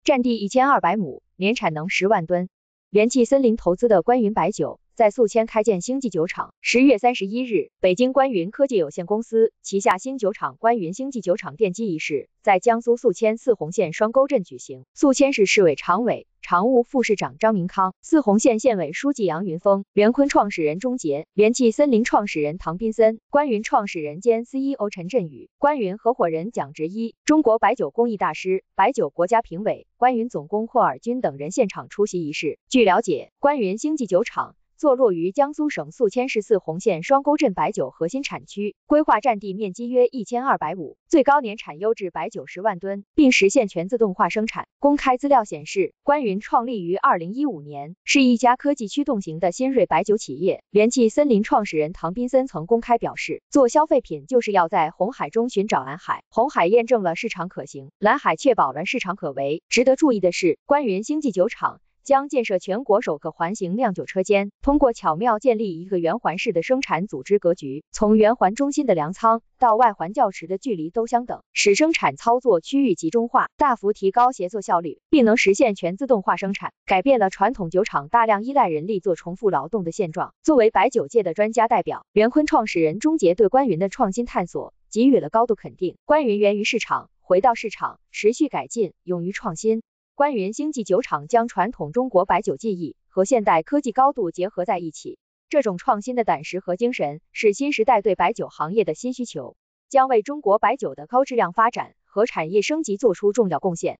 占地1200亩，年产能10万吨。元气森林投资的官云白酒在宿迁开建星际酒厂。10月31日，北京官云科技有限公司旗下新酒厂官云星际酒厂奠基仪式在江苏宿迁泗洪县双沟镇举行。宿迁市市委常委、常务副市长张明康，泗洪县县委书记杨云峰，元昆创始人钟杰，元气森林创始人唐斌森，官云创始人兼 CEO 陈振宇，官云合伙人蒋直一，中国白酒工艺大师、白酒国家评委，官云总工霍尔军等人现场出席仪式。据了解，官云星际酒厂坐落于江苏省宿迁市泗洪县双沟镇白酒核心产区，规划占地面积约1200亩，最高年产优质白酒10万吨，并实现全自动化生产。公开资料显示，官云创立于2015年，是一家科技驱动型的新锐白酒企业。元气森林创始人唐斌森曾公开表示，做消费品就是要在红海中寻找蓝海，红海验证了市场可行，蓝海确保了市场可为。值得注意的是，官云星际酒厂将建设全国首个环形酿酒车间，通过巧妙建立一个圆环式的生产组织格局，从圆环中心的粮仓到外环窖池的距离都相等，使生产操作区域集中化，大幅提高协作效率，并能实现全自动化生产，改变了传统酒厂大量依赖人力做重复劳动的现状。作为白酒界的专家代表，元昆创始人钟杰对官云的创新探索给予了高度肯定。官云源于市场，回到市场，持续改进，勇于创新。官云星际酒厂将传统中国白酒技艺和现代科技高度结合在一起，这种创新的胆识和精神是新时代对白酒行业的新需求，将为中国白酒的高质量发展和产业升级做出重要贡献。